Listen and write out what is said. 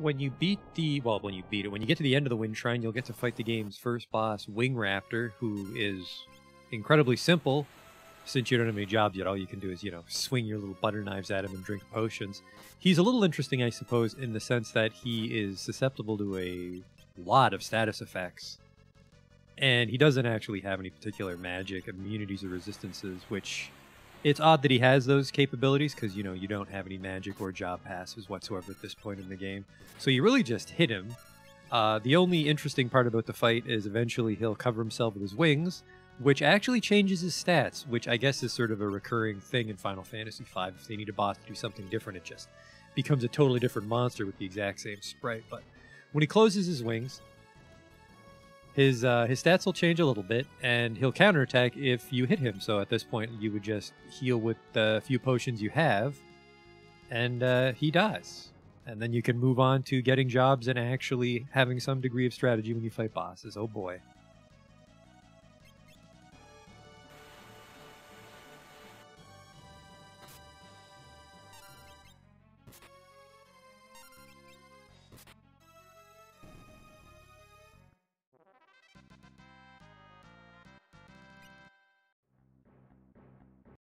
when you beat when you beat it, when you get to the end of the Wind Shrine, you'll get to fight the game's first boss, Wing Raptor, who is incredibly simple. Since you don't have any jobs yet, all you can do is, swing your little butter knives at him and drink potions. He's a little interesting, I suppose, in the sense that he is susceptible to a lot of status effects. And he doesn't actually have any particular magic, immunities, or resistances, which it's odd that he has those capabilities because, you don't have any magic or job passes whatsoever at this point in the game. So you really just hit him. The only interesting part about the fight is eventually he'll cover himself with his wings, which actually changes his stats, which I guess is sort of a recurring thing in Final Fantasy V. If they need a boss to do something different, it just becomes a totally different monster with the exact same sprite. But when he closes his wings, his stats will change a little bit, and he'll counterattack if you hit him. So at this point, you would just heal with the few potions you have, and he dies. And then you can move on to getting jobs and actually having some degree of strategy when you fight bosses. Oh boy.